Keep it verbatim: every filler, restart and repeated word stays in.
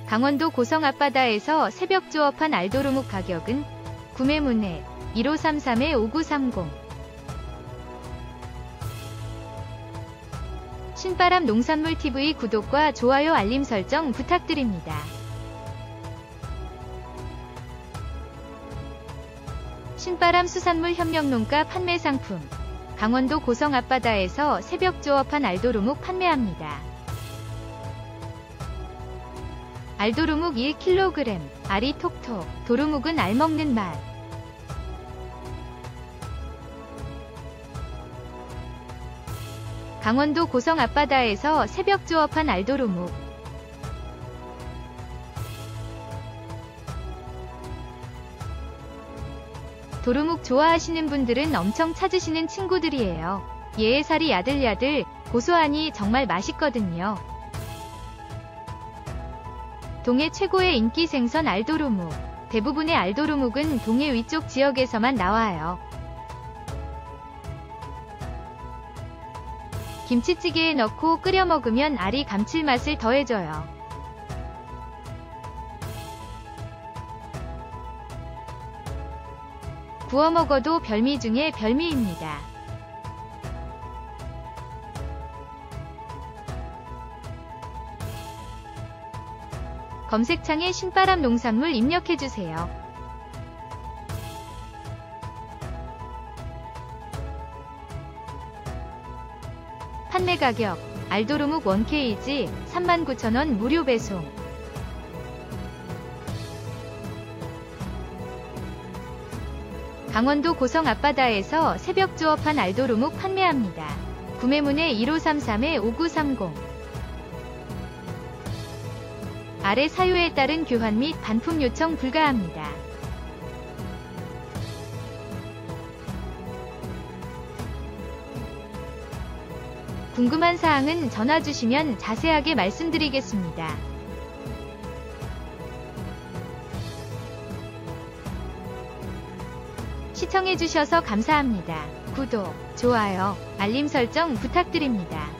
강원도 고성 앞바다에서 새벽 조업한 알도루묵 가격은 구매 문의 일오삼삼 오구삼공. 신바람 농산물티비 구독과 좋아요 알림 설정 부탁드립니다. 신바람 수산물 협력농가 판매 상품. 강원도 고성 앞바다에서 새벽 조업한 알도루묵 판매합니다. 알도루묵 일 킬로그램, 알이 톡톡, 도루묵은 알 먹는 맛. 강원도 고성 앞바다에서 새벽 조업한 알도루묵. 도루묵 좋아하시는 분들은 엄청 찾으시는 친구들이에요. 얘의 살이 야들야들, 고소하니 정말 맛있거든요. 동해 최고의 인기 생선 알도루묵. 대부분의 알도루묵은 동해 위쪽 지역에서만 나와요. 김치찌개에 넣고 끓여 먹으면 알이 감칠맛을 더해줘요. 구워 먹어도 별미 중에 별미입니다. 검색창에 신바람 농산물 입력해주세요. 판매 가격, 알도루묵 일 케이지 삼만 구천 원 무료 배송. 강원도 고성 앞바다에서 새벽 조업한 알도루묵 판매합니다. 구매 문의 일오삼삼 오구삼공. 아래 사유에 따른 교환 및 반품 요청 불가합니다. 궁금한 사항은 전화 주시면 자세하게 말씀드리겠습니다. 시청해주셔서 감사합니다. 구독, 좋아요, 알림 설정 부탁드립니다.